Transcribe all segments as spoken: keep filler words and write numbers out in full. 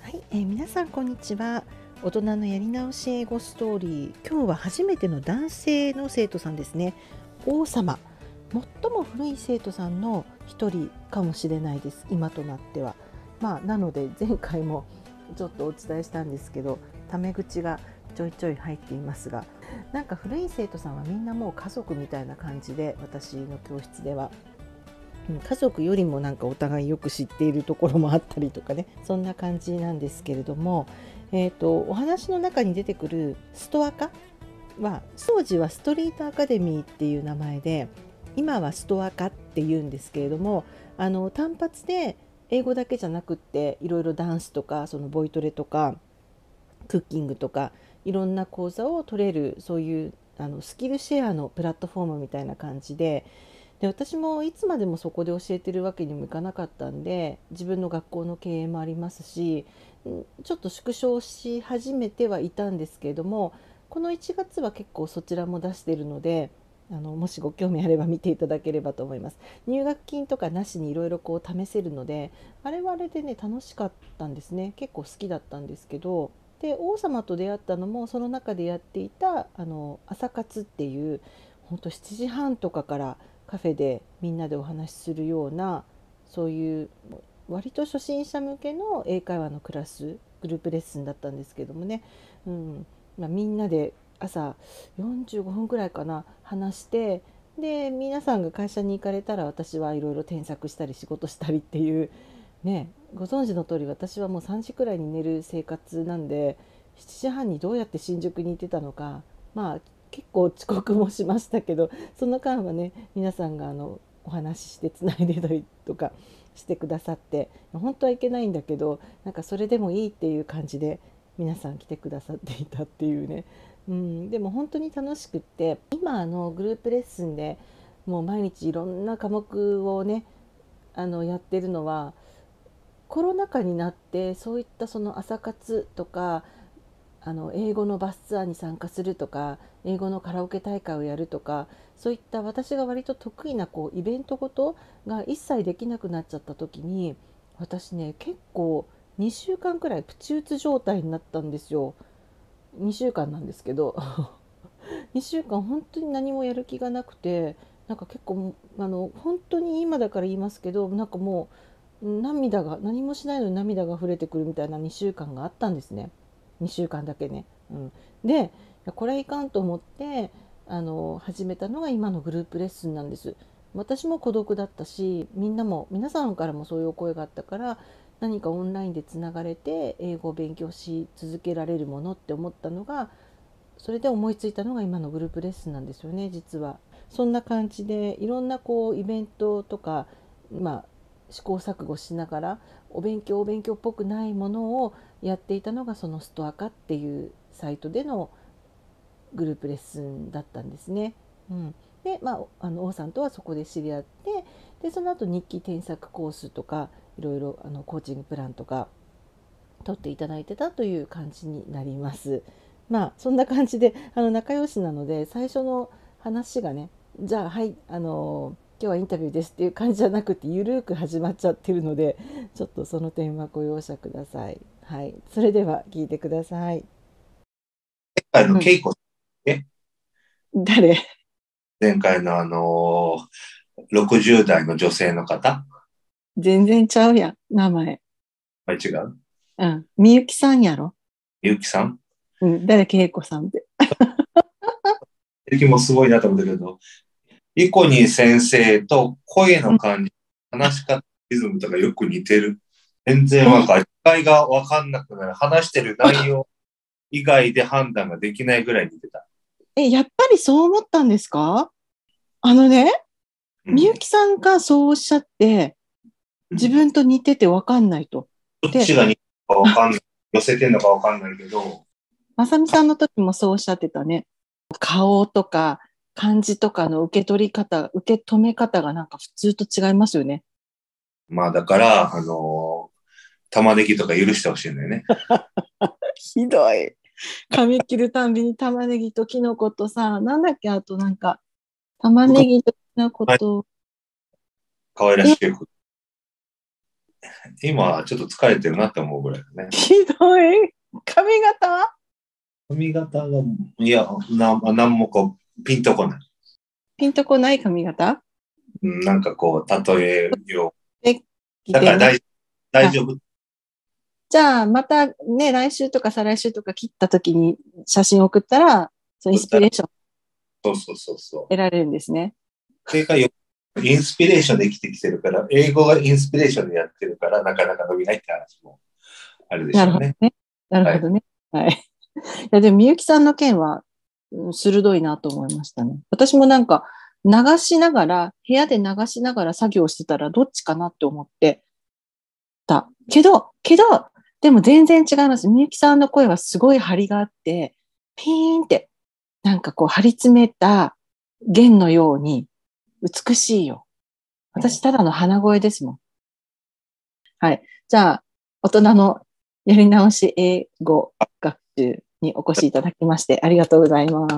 はい、えー皆さんこんにちは。大人のやり直し英語ストーリー。今日は初めての男性の生徒さんですね。王様。最も古い生徒さんの一人かもしれないです。今となっては。まあなので前回もちょっとお伝えしたんですけど、タメ口がちょいちょい入っていますが、なんか古い生徒さんはみんなもう家族みたいな感じで、私の教室では。家族よりもなんかお互いよく知っているところもあったりとかね、そんな感じなんですけれども、えーと、お話の中に出てくるストアカは当時はストリートアカデミーっていう名前で、今はストアカっていうんですけれども、あの単発で英語だけじゃなくっていろいろダンスとかそのボイトレとかクッキングとかいろんな講座を取れる、そういうあのスキルシェアのプラットフォームみたいな感じで、で私もいつまでもそこで教えてるわけにもいかなかったんで、自分の学校の経営もありますし、ちょっと縮小し始めてはいたんですけれども、このいちがつは結構そちらも出しているので、あのもしご興味あれば見ていただければと思います。入学金とかなしにいろいろこう試せるので、あれはあれでね楽しかったんですね。結構好きだったんですけど、で王様と出会ったのもその中でやっていたあの朝活っていう、ほんとしちじはんとかからカフェでみんなでお話しするような、そういう割と初心者向けの英会話のクラス、グループレッスンだったんですけどもね、うんまあ、みんなで朝よんじゅうごふんくらいかな話して、で皆さんが会社に行かれたら私はいろいろ添削したり仕事したりっていうね、ご存知の通り私はもうさんじくらいに寝る生活なんで、しちじはんにどうやって新宿に行ってたのか、まあ結構遅刻もしましたけど、その間はね皆さんがあのお話ししてつないでたりとかしてくださって、本当はいけないんだけどなんかそれでもいいっていう感じで皆さん来てくださっていたっていうね、うん、でも本当に楽しくって、今あのグループレッスンでもう毎日いろんな科目をねあのやってるのは、コロナ禍になってそういったその朝活とか、あの英語のバスツアーに参加するとか、英語のカラオケ大会をやるとか、そういった私が割と得意なこうイベントごとが一切できなくなっちゃった時に、私ね結構にしゅうかんくらいプチ打つ状態になったんですよ。にしゅうかんなんですけどにしゅうかん本当に何もやる気がなくて、なんか結構あの本当に今だから言いますけど、なんかもう涙が、何もしないのに涙が溢れてくるみたいなにしゅうかんがあったんですね。にしゅうかんだけね、うん、でこれはいかんと思ってあの始めたのが今のグループレッスンなんです。私も孤独だったし、みんなも皆さんからもそういうお声があったから、何かオンラインでつながれて英語を勉強し続けられるものって思ったのが、それで思いついたのが今のグループレッスンなんですよね、実は。そんな感じでいろんなこうイベントとか、まあ、試行錯誤しながらお勉強お勉強っぽくないものをやっていたのが、そのストアカっていうサイトでのグループレッスンだったんですね。うん、で、まあ、あの王さんとはそこで知り合って、でその後日記添削コースとかいろいろあのコーチングプランとか取っていただいてたという感じになります。まあそんな感じであの仲良しなので、最初の話がね、じゃあはいあの今日はインタビューですっていう感じじゃなくて、ゆるく始まっちゃってるので、ちょっとその点はご容赦ください。はい、それでは聞いてください。 あの、 うん、 ケイコさんね、 誰？ 前回のあのー、ろくじゅう代の女性の方、 全然ちゃうやん、名前。 あれ違ううん、みゆきさんやろ。 ゆうきさんうん、誰？けいこさんって。 ゆうきもすごいなと思ったけど、リコニー先生と声うん、 の感じ、話し方、リズムとかよく似てる。全然わえ、 かる。違いがわかんなくなる。話してる内容以外で判断ができないぐらい似てた。 え、やっぱりそう思ったんですか？あのね、みゆうん。 きさんがそうおっしゃって、自うん。 分と似てて分かんないと。 どっで、 ちが似てるかわかんない。寄せてんのかわかんないけど、 まさみさんの時もそうおっしゃってたね。顔とか感じとかの受け取り方、受け止め方がなんか普通と違いますよね。 まあだから、あのー玉ねぎとか許してほしいんだよね。 ひどい。髪切るたんびに玉ねぎとキノコとさ、なんだっけ、あとなんか、玉ねぎとキノコと、 可愛らえ、 しい服。 今はちょっと疲れてるなって思うぐらいだね。 ひどい。髪型髪型が、いや、な、なんもこう、ピンとこない。 ピンとこない髪型うんなんかこう、例えよで、 う。 来てね。 だから大、大丈夫。 じゃあ、またね、来週とか再来週とか切った時に写真送ったら、そのインスピレーションそうそうそうそう。 得られるんですね。 それがよ、インスピレーションで生きてきてるから、英語がインスピレーションでやってるから、なかなか伸びないって話もあるでしょうね。 なるほどね。なるほどね。はい。はい、いや、でも、みゆきさんの件は、うん鋭いなと思いましたね。私もなんか、流しながら、部屋で流しながら作業してたら、どっちかなって思ってた。けど、けど、でも全然違います。みゆきさんの声はすごい張りがあって、ピーンって、なんかこう張り詰めた弦のように美しいよ。私ただの鼻声ですもん。はい。じゃあ、大人のやり直し英語学習にお越しいただきましてありがとうございます。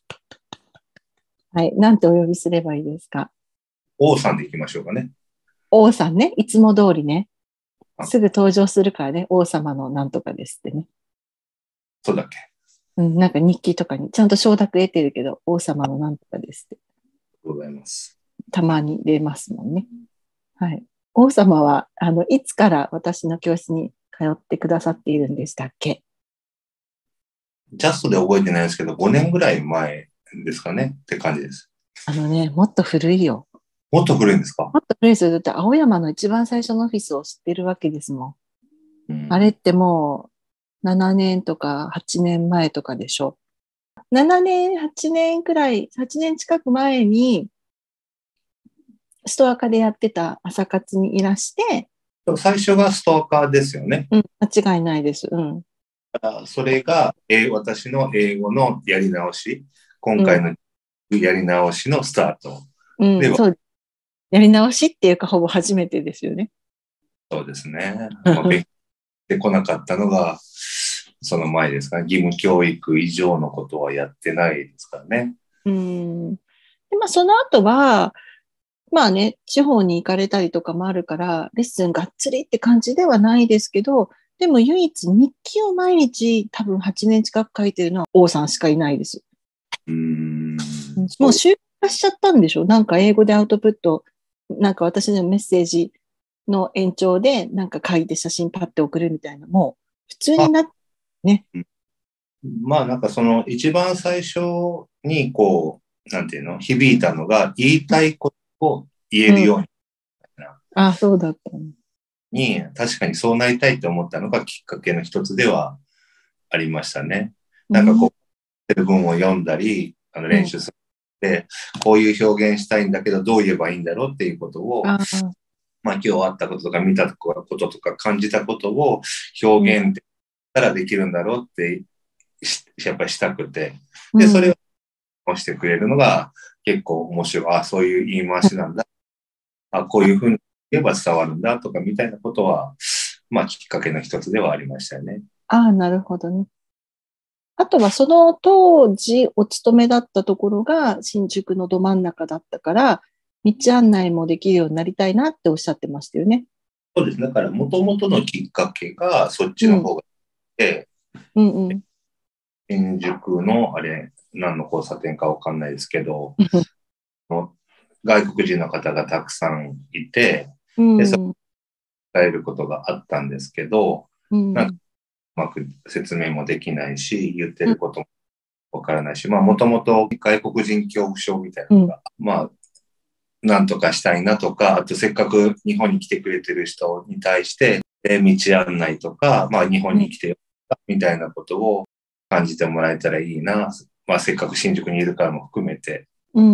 はい。なんてお呼びすればいいですか？ 王さんでいきましょうかね。 王さんね。いつも通りね。 あすぐ登場するからね。王様のなんとかですってね。 そうだっけ。 うん、なんか日記とかにちゃんと承諾得てるけど、王様のなんとかですって。 ございます。 たまに出ますもんね。はい。王様は、あの、いつから私の教室に通ってくださっているんでしたっけ？ ジャストで覚えてないですけど、ごねんぐらい前ですかねって感じです。 あのね、もっと古いよ。 もっと古いんですか？ もっと古いですよ。だって青山の一番最初のオフィスを知ってるわけですもん。 うん、 あれってもうななねんとかはちねんまえとかでしょ。ななねん、はちねんくらい、はちねん近く前に、ストアカでやってた朝活にいらして、 最初がストーカーですよね。 うん、間違いないです。うん。 それが、えー私の英語のやり直し、今うん。 回のやり直しのスタートうん、 では、 そう。やり直しっていうか、ほぼ初めてですよね。 そうですね。まあ、勉強してこなかったのが、その前ですかね。義務教育以上のことはやってないですからね。 うん。で、まあ、その後は、まあね、地方に行かれたりとかもあるから、レッスンがっつりって感じではないですけど、でも唯一日記を毎日多分はちねん近く書いてるのは王さんしかいないです。 うーん。 もう習慣しちゃったんでしょ？なんか英語でアウトプット、なんか私のメッセージの延長でなんか書いて写真パッて送るみたいな、もう普通になってね。 まあなんかその一番最初にこう、なんていうの、響いたのが言いたいことを言えるようにな、 うん、あ、そうだったの。 に、確かにそうなりたいと思ったのがきっかけの一つではありましたね。なんかこう、文を読んだり、あの練習するで、こういう表現したいんだけど、どう言えばいいんだろうっていうことを、 あまあ今日あったこととか見たこととか感じたことを表現できたらできるんだろうってやっぱりしたくて、で、それを押してくれるのが結構面白い。あ、そういう言い回しなんだ。あ、こういうふうに言えば伝わるんだとかみたいなことは、まあきっかけの一つではありましたよね。 ああ、なるほどね。あとはその当時お勤めだったところが新宿のど真ん中だったから、道案内もできるようになりたいなっておっしゃってましたよね。 そうです。だから元々のきっかけがそっちの方がで、 うんうん。 新宿のあれ、何の交差点かわかんないですけど、外国人の方がたくさんいて、で、そこ伝えることがあったんですけど、なんかうまく説明もできないし、言ってることもわからないし、まあ、もともと外国人恐怖症みたいなのが、うん、まあ、なんとかしたいなとか、あとせっかく日本に来てくれてる人に対して、道案内とか、まあ、日本に来てよみたいなことを感じてもらえたらいいな。まあ、せっかく新宿にいるからも含めて、 うん、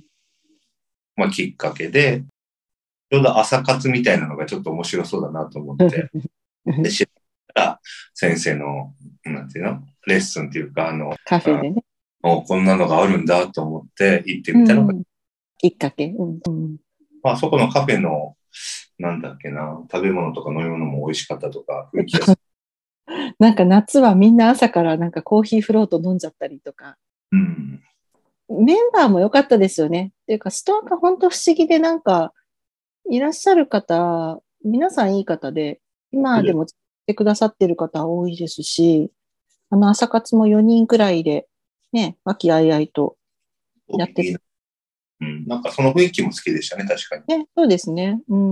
まあ、きっかけで、ちょうど朝活みたいなのがちょっと面白そうだなと思って、で、知ったら、先生の、なんていうの、レッスンっていうか、あの、 カフェでね。 こんなのがあるんだと思って行ってみたのが、うん、 きっかけ。うんうん、 まあ、そこのカフェの、なんだっけな、食べ物とか飲み物も美味しかったとか、雰囲気がなんか夏はみんな朝からなんかコーヒーフロート飲んじゃったりとか。 うん、 メンバーも良かったですよね。っていうか、ストアが本当不思議でなんか、いらっしゃる方、 皆さんいい方で、今でも来てくださってる方多いですし、あの、朝活もよにんくらいで、ね、和気あいあいとやってる。 うん、なんかその雰囲気も好きでしたね、確かに。 ね、そうですね。うん。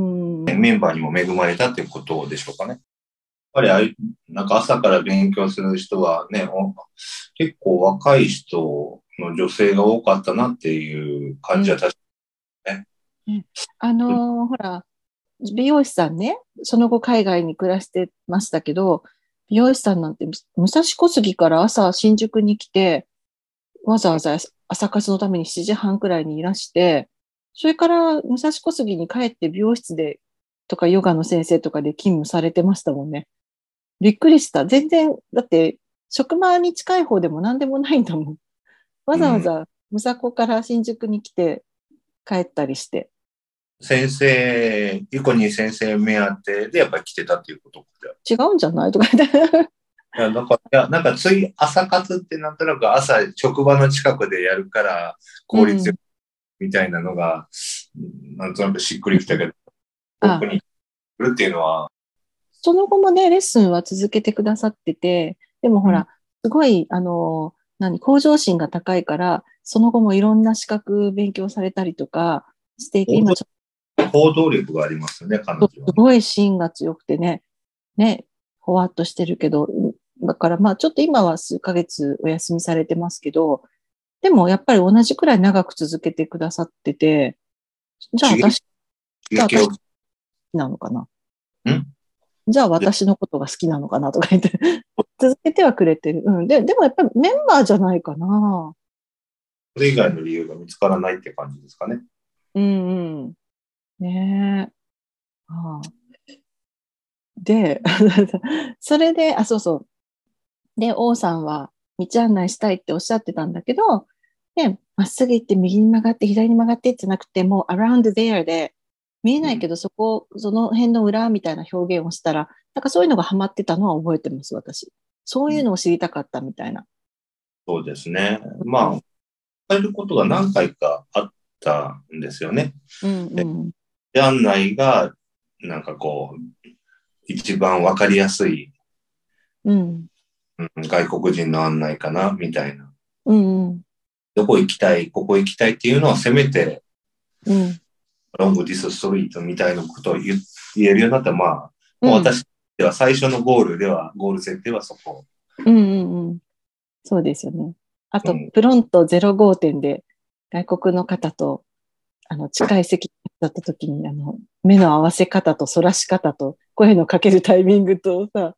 メンバーにも恵まれたっていうことでしょうかね。やっぱりああいう、なんか朝から勉強する人はね、結構若い人の女性が多かったなっていう感じは確かにね。 うん、あのー、ほら、美容師さんね、その後海外に暮らしてましたけど、美容師さんなんて武蔵小杉から朝新宿に来て、わざわざ朝活のためにしちじはんくらいにいらして、それから武蔵小杉に帰って美容室でとかヨガの先生とかで勤務されてましたもんね。びっくりした。全然、だって職場に近い方でも何でもないんだもん。わざわざ武蔵小から新宿に来て帰ったりして。 先生、ゆこに先生目当てでやっぱり来てたっていうこと違うんじゃないとか言って。 いや、なんか、いや、なんかつい朝活ってなんとなく朝職場の近くでやるから効率よくみたいなのが、うん、なんとなくしっくりきたけど、遠くに来るっていうのは。 その後もね、レッスンは続けてくださってて、でもほら、うん、すごい、あの、何、向上心が高いから、その後もいろんな資格勉強されたりとかしていて、今ちょっと。行動力がありますね、彼女は、ね。 すごい芯が強くてね、ね、ほわっとしてるけど、だからまあちょっと今は数ヶ月お休みされてますけど、でもやっぱり同じくらい長く続けてくださってて、じゃあ私、じゃあ私好きなのかな。 んじゃあ私のことが好きなのかなとか言って続けてはくれてる。うん。で、でもやっぱりメンバーじゃないかな。 それ以外の理由が見つからないって感じですかね。 うんうん。ねえ。ああ。で、それで、あ、そうそう。で、王さんは道案内したいっておっしゃってたんだけど、ね、まっすぐ行って右に曲がって左に曲がってってなくて、もう around there で、見えないけどそこ、その辺の裏みたいな表現をしたら、なんかそういうのがハマってたのは覚えてます、私。そういうのを知りたかったみたいな。 そうですね。まあ、変えることが何回かあったんですよね。 うんうん。 で、案内が、なんかこう、一番わかりやすい、 うん、 うん、外国人の案内かな、みたいな。 うんうん。 どこ行きたい、ここ行きたいっていうのをせめて、 うん。 ロングディスストリートみたいなことを言言えるようになったら、まあ、もううん私では最初のゴールでは、ゴール設定はそこ。 うんうんうん。そうですよね。あと、 うん、 プロントゼロ号店で外国の方と、あの、近い席だった時に、あの、目の合わせ方と反らし方と、声のかけるタイミングとさ、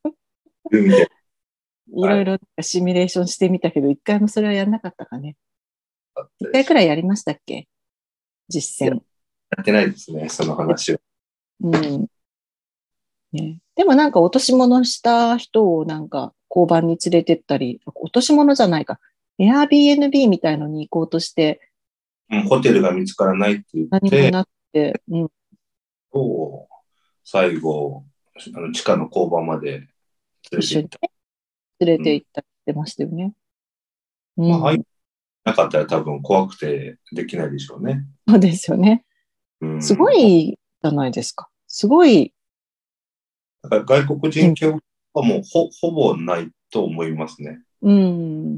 いろいろシミュレーションしてみたけど、一回もそれはやんなかったかね。一回くらいやりましたっけ実践。 やってないですね、その話を。 うん。ね、でもなんか落とし物した人をなんか交番に連れてったり、落とし物じゃないか。Airbnb みたいのに行こうとして、 うん、ホテルが見つからないって言って、 何もなくて、うん。 最後、あの地下の交番まで連れて行った。 連れて行ったりしてましたよね。 うん、まあ、入なかったら多分怖くてできないでしょうね。 そうですよね。うん、すごいじゃないですか。すごい。 だから外国人教はもう ほ, ほぼないと思いますね。 うん。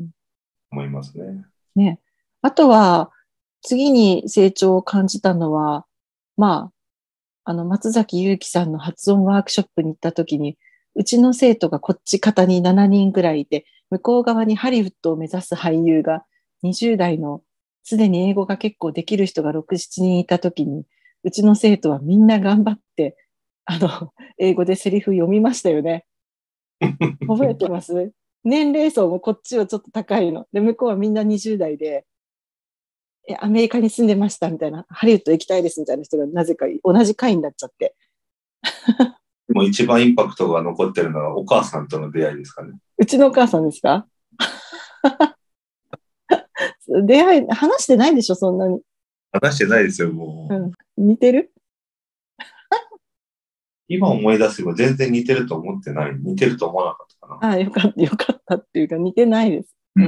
思いますね。 ね。あとは、次に成長を感じたのは、まあ、あの、松崎祐樹さんの発音ワークショップに行った時に、うちの生徒がこっち方にしちにんくらいいて、向こう側にハリウッドを目指す俳優がにじゅう代のすでに英語が結構できる人がろく、しちにんいた時に、うちの生徒はみんな頑張って、あの、英語でセリフ読みましたよね。覚えてます年齢層もこっちはちょっと高いの。で、向こうはみんなにじゅう代で、え、アメリカに住んでましたみたいな、ハリウッド行きたいですみたいな人がなぜか同じ会になっちゃって。 でも一番インパクトが残ってるのはお母さんとの出会いですかね。 うちのお母さんですか出会い、話してないでしょ、そんなに。 話してないですよ、もう。 うん、似てる今思い出せば全然似てると思ってない。似てると思わなかったかな。 ああ、よかった、よかったっていうか、似てないです。うん。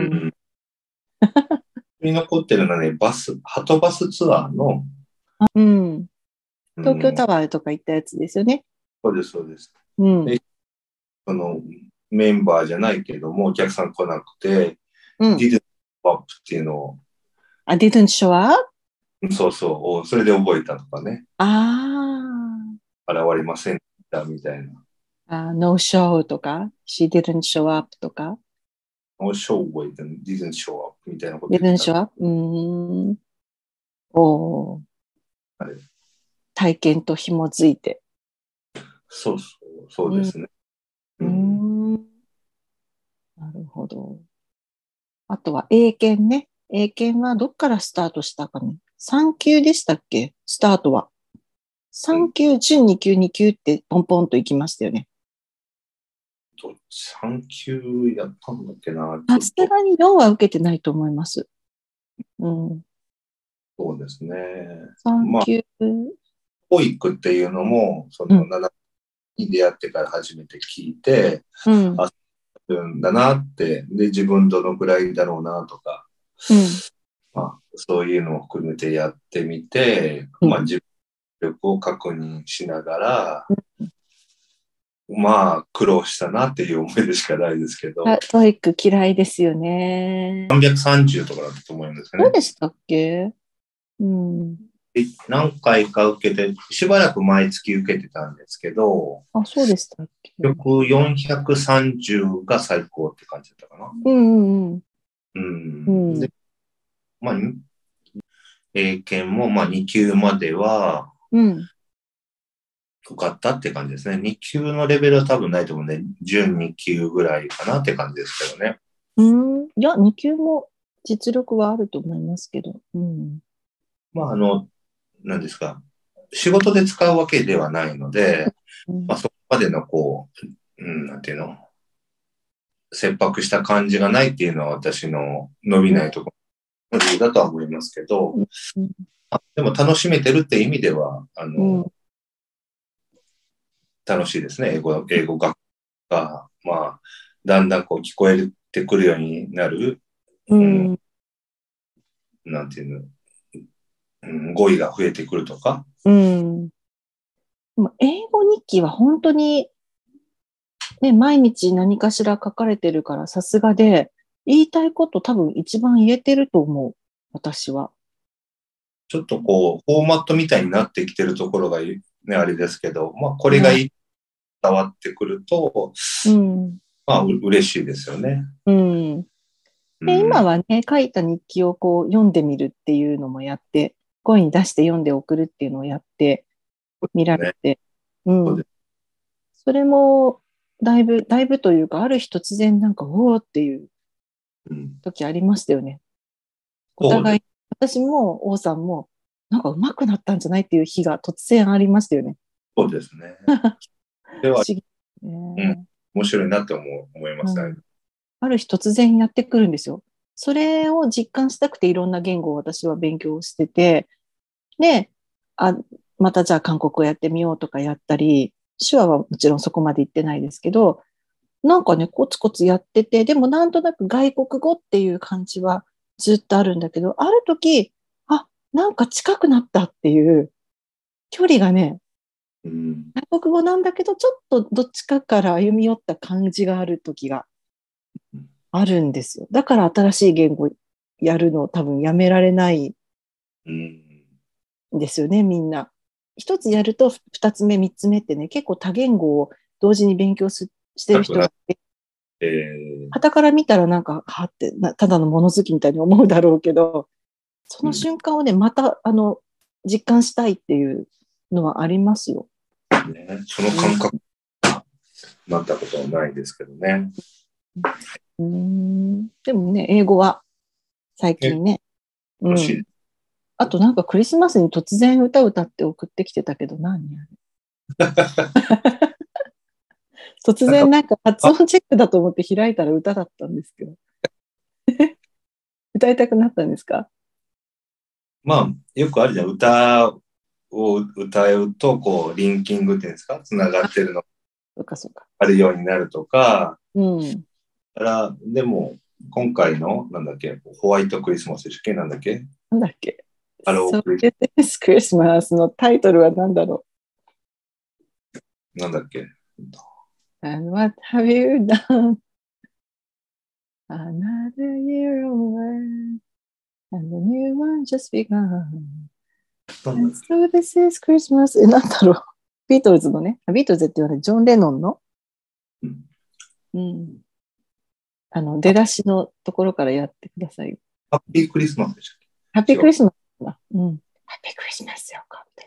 に残ってるのはね、バス、ハトバスツアーの、 うん。 東京タワーとか行ったやつですよね。 そうです、そうです。 うん。 で、そのメンバーじゃないけども、お客さん来なくて、 うん。 didn't show up っていうのを、 あ、didn't show up? そうそう、それで覚えたとかね、 あ現れませんでしたみたいな。 あ、あ、no show とか、she didn't show up とか、 no show up, didn't show up みたいなこと言って didn't た。 show up? うーん。おー、 はい、 体験と紐づいて。 そうそう、そううん。 ですね。 うーうん、 ん。なるほど。あとは英検ね。英検はどっからスタートしたかね。さん級でしたっけスタートは。 うん、 さん級、準に級、に級ってポンポンと行きましたよね。 とさん級やったんだっけな、ちさょっと、 すがによんは受けてないと思います。うん。 そうですね。 3 まあ、 級、 トイックっていうのも、そのうん、 ななに出会ってから初めて聞いて、 うん、 あ、うんだなって、で、自分どのくらいだろうなとか、 うん、 まあ、そういうのを含めてやってみて、 うん。 まあ、自分力を確認しながら、まあ、苦労したなっていう思いでしかないですけあ、 ど、 トイック嫌いですよね。 さんびゃくさんじゅうとかだったと思うんですよね。 そうでしたっけ？うん。 で何回か受けて、しばらく毎月受けてたんですけど、 あ、そうでしたっけ？ 結局よんひゃくさんじゅうが最高って感じだったかな。 うんうんううん。 ん。 で、まあ、英検もまあに級まではうん。 受かったって感じですね。に級のレベルは多分ないと思うんで、準に級ぐらいかなって感じですけどね。 うん。うん。いや、に級も実力はあると思いますけど。うん。 まあ、あの、何ですか。仕事で使うわけではないので、 うん。 まあ、そこまでのこう、うん、なんていうの、切迫した感じがないっていうのは私の伸びないところの理由だとは思いますけど、 うん。 あでも楽しめてるって意味では、あうん。 の、楽しいですね。英語、英語学が、まあ、だんだんこう聞こえてくるようになる、うん、 うん。 なんていうの、うん、語彙が増えてくるとか。 うん。でも英語日記は本当にね、毎日何かしら書かれてるからさすがで、言いたいこと多分一番言えてると思う。私は。 ちょっとこう、フォーマットみたいになってきてるところがね、あれですけど、まあ、これがね。 伝わってくると、 うん。 まあ、う嬉しいですよね。 うん。で、今うん。 はね、書いた日記をこう読んでみるっていうのもやって、声に出して読んで送るっていうのをやってみられね。 て、うん。 そうです。 それも、だいぶ、だいぶというか、ある日突然なんか、おおっていううん。 時ありましたよね。おそうです。 互い、私も王さんも、なんか上手くなったんじゃないっていう日が突然ありましたよね。 そうですね。では、 不思議。 うん。 ね。 面白いなって思う、思いますね。 うん。ある日突然やってくるんですよ。それを実感したくていろんな言語を私は勉強してて、で、あ、またじゃあ韓国語やってみようとかやったり、手話はもちろんそこまで行ってないですけど、なんかね、コツコツやってて、でもなんとなく外国語っていう感じはずっとあるんだけど、ある時、あ、なんか近くなったっていう距離がね、 うん。 外国語なんだけど、ちょっとどっちかから歩み寄った感じがある時があるんですよ。だから新しい言語やるの多分やめられないうん。 んですよね、みんな。一つやると二つ目、三つ目ってね、結構多言語を同時に勉強すしてるなくなっ人がいて、 て、 傍から見たらなんか、はってな、ただの物好きみたいに思うだろうけど、そのうん。 瞬間をね、また、あの、実感したいっていうのはありますよ。 ね、そのうん。 感覚なったことはないですけどね。 うん、でもね、英語は最え、 近ね、うん。 楽しい。 あとなんかクリスマスに突然歌歌って送ってきてたけど何あれ突なんか、 然なんか発あ、 音チェックだと思って開いたら歌だったんですけど。歌いたくなったんですか？ まあ、よくあるじゃん。歌を歌うと、こう、リンキングっていうんですか、つながってるのがそうかそうか。 あるようになるとか、 うん。 だから、でも、今回の、なんだっけ、ホワイトクリスマスでしたっけなんだっけなんだっけ Hello So Christmas this Christmas のタイトルは何だろなんだっけ？ う？ And what have you done? Another year over, and the new one just begun. なんだ And っけ so this is Christmas. え、なんだろう。ビートルズのね。ビートルズって言われるジョン・レノンの、 うんうん、あの出だしのところからやってください。 ハッピークリスマスでしたっハッピー違うクリスマスだ。うん。ハッピークリスマスよかみたい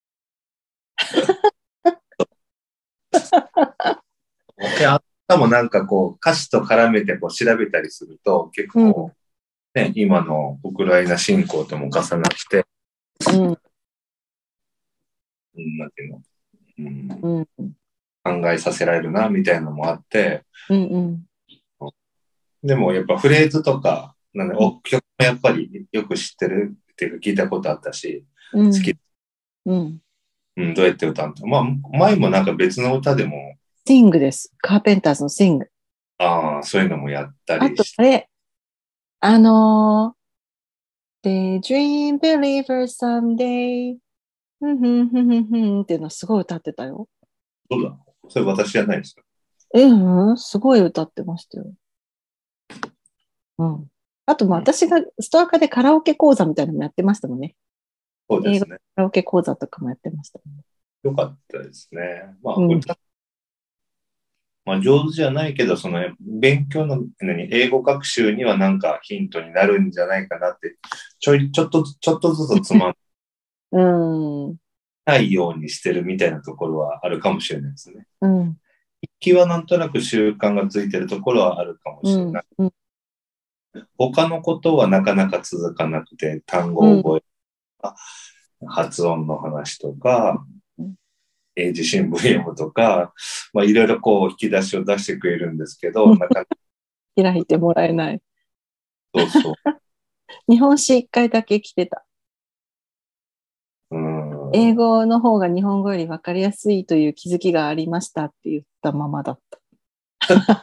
け？であったもなんかこう歌詞と絡めてこう調べたりすると結な。 構、ね、今のウクライナ侵攻とも重なって、 うん。 うんなんていうの、うんうん。うん。 考えさせられるなみたいなのもあって、 うん。 でもやっぱフレーズとか、なんでお曲もやっぱりよく知ってるっていうか聞いたことあったし、 うん。 好き、 うん。 うん、どうやって歌うの？まあ、前もなんか別の歌でも、 シングです。カーペンターズのシング。 ああ、そういうのもやったあと、 りして、 あれ、あのー、Daydream Believer Someday ふんふんふんふんふんっていうのすごい歌ってたよ。 そうだ、それ私じゃないですよ。 え、うん、すごい歌ってましたよ。うん。あと、まあ、 うん、 私がストアカでカラオケ講座みたいなのもやってましたもんね。英語カそうですね。 ラオケ講座とかもやってましたもんね。 よかったですね。まあ、 うん。 歌、まあ、上手じゃないけど、その、勉強の、何、英語学習にはなんかヒントになるんじゃないかなって、ちょい、ちょっと、ちょっとずつつまんうん。 ないようにしてるみたいなところはあるかもしれないですね。 うん。 筆記はなんとなく習慣がついてるところはあるかもうん。 しれない。 うん。 他のことはなかなか続かなくて、単うん。 語を覚えた、発音の話とか、英字新聞読むとか、まあいろいろこう引き出しを出してくれるんですけど、なかなか開いてもらえない。 そうそう。 日本史一回だけ来てた。 うん、 英語の方が日本語より分かりやすいという気づきがありましたって言ったままだった。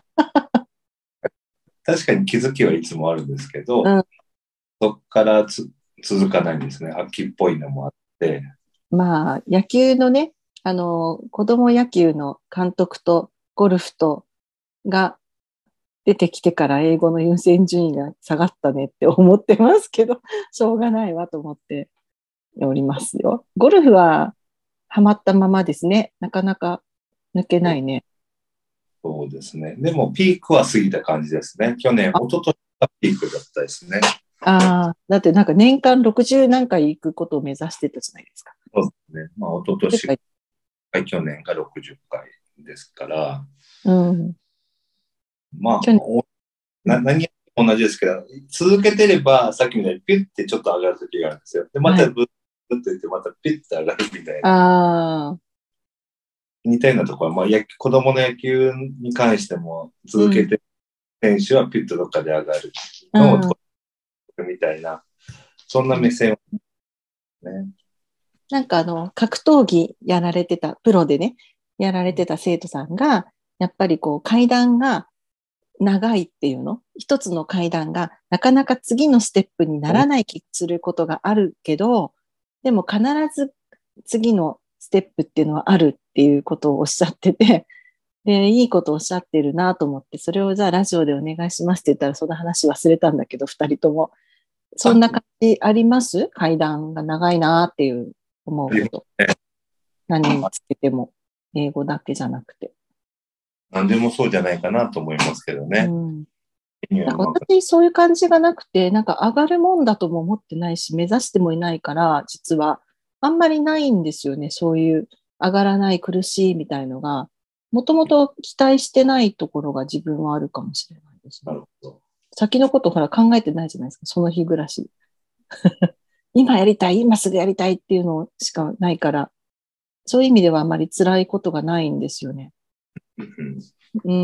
確かに気づきはいつもあるんですけど、 うん、 そこからつ続かないんですね。秋っぽいのもあって。 まあ、野球のね、あの、子供野球の監督とゴルフとが出てきてから英語の優先順位が下がったねって思ってますけど、しょうがないわと思っておりますよ。ゴルフはハマったままですね。なかなか抜けないね。 そうですね。でもピークは過ぎた感じですね。去年、一昨年がピークだったですね。 ああ、だってなんか年間ろくじゅう何回行くことを目指してたじゃないですか。 そうですね。まあ、一昨年が去年がろくじゅっかいですから、 うん。 まあ、 去年、 な何やっても同じですけど、続けてれば、さっきみたいにピュッてちょっと上がる時があるんですよ。で、まはい。 たブッといって、またピュッて上がるみたいな。 ああ、 似たようなところは、まあ、野子供の野球に関してもうん、 続けて、選手はピュッとどっかで上がるうん。 のを取るみたいな、そんな目線をね。 なんかあの、格闘技やられてた、プロでね、やられてた生徒さんが、やっぱりこう階段が長いっていうの、一つの階段がなかなか次のステップにならない気することがあるけど、でも必ず次のステップっていうのはあるっていうことをおっしゃってて、で、いいことをおっしゃってるなと思って、それをじゃあラジオでお願いしますって言ったら、その話忘れたんだけど、二人とも。そんあ、 な感じあります階段が長いなっていう思うこと。何につけても、英語だけじゃなくて。 何でもそうじゃないかなと思いますけどうね。 ん。なんか私、そういう感じがなくて、なんか上がるもんだとも思ってないし、目指してもいないから、実は、あんまりないんですよね。そういう上がらない苦しいみたいのが、もともと期待してないところが自分はあるかもしれないですね。 なるほど。 先のことほら考えてないじゃないですか。その日暮らし。今やりたい、今すぐやりたいっていうのしかないから、そういう意味ではあまり辛いことがないんですよね。うん。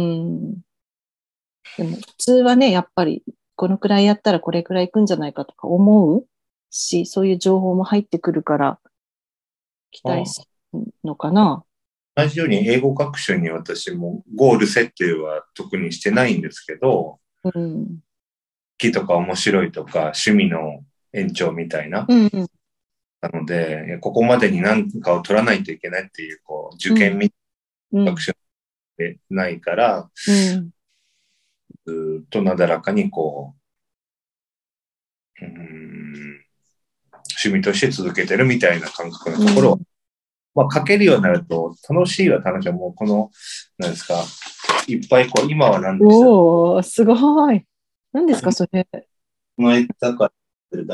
でも普通はね、やっぱりこのくらいやったらこれくらいいくんじゃないかとか思うし、そういう情報も入ってくるから期待するのかな。 同じように英語学習に私もゴール設定は特にしてないんですけど、 うん。 好きとか面白いとか趣味の延長みたいな、 うんなので、ここまでに何かを取らないといけないっていう、こう、受験みたいな学習でないから、 うん、 ずっとなだらかにこう、うーん、趣味として続けてるみたいな感覚のところを、うん、まあ、書けるようになると、楽しいは楽しい。もうこの、なんですか、いっぱいこう、今は何でしたおー、すごい。何ですか、それ。 この間から、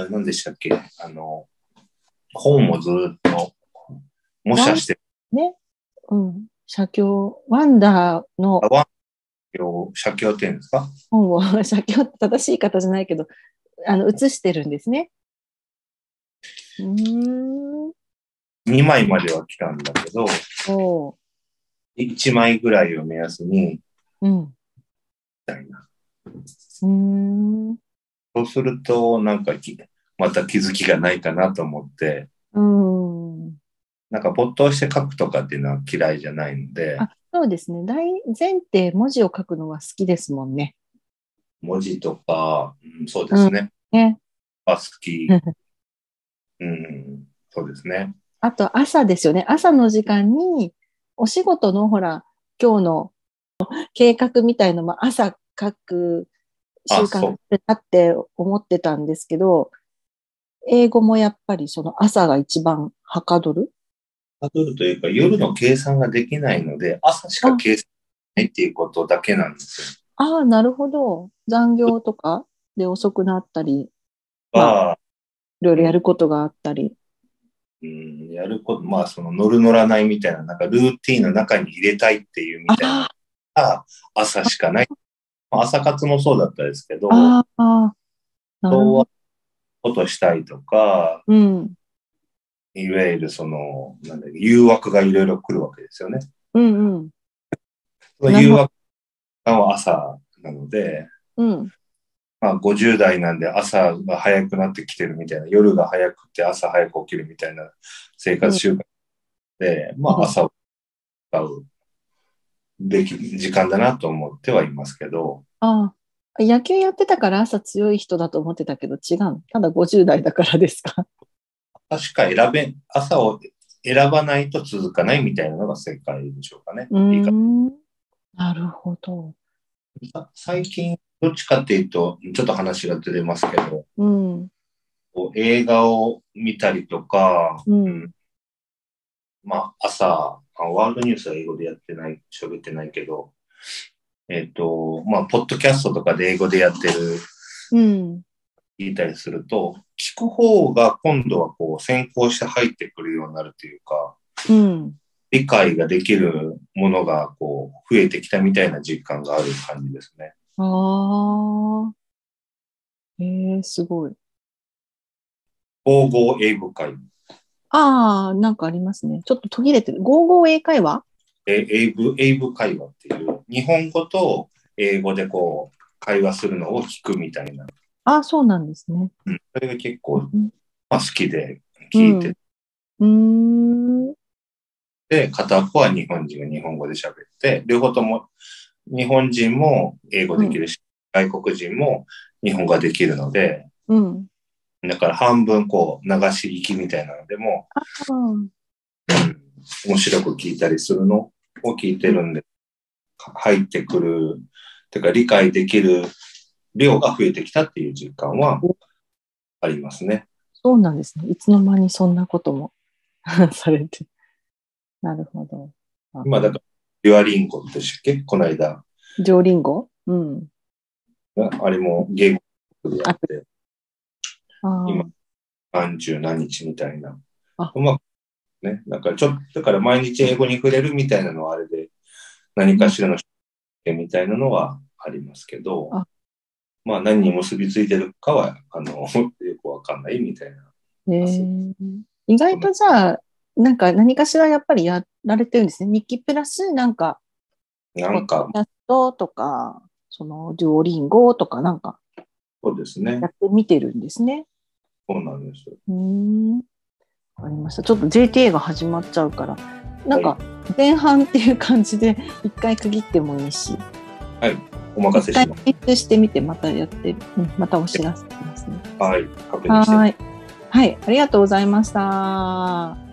何でしたっけ、あの、本をずっと模写して。 ね。うん。写経、ワンダーの。 ワン写経って言うんですか？ 本を、写経って正しい方じゃないけど、あの、写してるんですね。うーん。 にまいまでは来たんだけど、 おいちまいぐらいを目安に、 うん。みたいな。 うーん。 そうすると、なんか、また気づきがないかなと思って、 うん。 なんか没頭して書くとかっていうのは嫌いじゃないので。 あ、そうですね。大前提文字を書くのは好きですもんね。 文字とか、うん、そうですね。 うん、ね。 あ、好き。うん、そうですね。 あと朝ですよね。朝の時間にお仕事のほら、今日の計画みたいのも朝書く習慣だって思ってたんですけど、英語もやっぱりその朝が一番はかどる？ はかどるというか、夜の計算ができないので、朝しか計算ないっていうことだけなんですよ。 ああ、なるほど。残業とかで遅くなったり、 まあ、 いろいろやることがあったり。 うん、やること、まあ、その乗る乗らないみたいな、なんかルーティンの中に入れたいっていうみたいなのが朝しかない。朝活もそうだったですけど、 ああ、なるほど。 ことしたいとか、 うん。 いわゆるその、なんだ誘惑がいろいろ来るわけですよね。 うんうん。 その誘惑が朝なので、 うん。 まあごじゅう代なんで朝が早くなってきてるみたいな、夜が早くて朝早く起きるみたいな生活習慣で、うん、まあ朝を使うべき時間だなと思ってはいますけど。 ああ、野球やってたから朝強い人だと思ってたけど違う。ただごじゅう代だからですか？ 確か選べ、朝を選ばないと続かないみたいなのが正解でしょうかね。 うーん。なるほど。 最近、どっちかっていうと、ちょっと話がずれますけど、 うん、 映画を見たりとか、 うん、 まあ、朝、ワールドニュースは英語でやってない、喋ってないけど、えっと、まあ、ポッドキャストとかで英語でやってる、 うん、 聞いたりすると、聞く方が今度はこう先行して入ってくるようになるというか、 うん、 理解ができるものがこう増えてきたみたいな実感がある感じですね。 ああ、えー、すごい。 ゴーゴー英語会。 ああ、なんかありますね。ちょっと途切れてる。ゴーゴー英会話？ え英語、英語会話っていう、日本語と英語でこう会話するのを聞くみたいな。 ああ、そうなんですね。 うん、それが結構、 うん、 まあ、好きで聞いて、 うん、うーん、 で、片っぽは日本人が日本語で喋って、両方とも日本人も英語できるし、うん、外国人も日本語ができるので、 うん、 だから半分こう流し聞きみたいなのでも、うん、面白く聞いたりするのを聞いてるんで、入ってくる、てか理解できる量が増えてきたっていう実感はありますね。 そうなんですね。いつの間にそんなこともされて。なるほど。 今だから、デュアリンゴって知っけ？この間。 デュオリンゴ？うん。 あれも言語でやって、今、何十何日みたいな。うまくね、だからちょっと、だから毎日英語に触れるみたいなのはあれで、何かしらのみたいなのはありますけど、あ、まあ何に結びついてるかは、あの、よくわかんないみたいな。 えー、意外とじゃあ、なんか何かしらやっぱりやられてるんですね。日記プラスなんか、 なんか、 キャストとか、そのデュオリンゴとかなんか、 そうですね。 やってみてるんですね。 そうなんです。 うーん。わかりました。ちょっと ジェーティーエー が始まっちゃうから、なんか前半っていう感じで一回区切ってもいいし。 はい、お任せします。 一回してみてまたやって、うん、またお知らせしますね。 はい、確認して。 はい。 はい、ありがとうございました。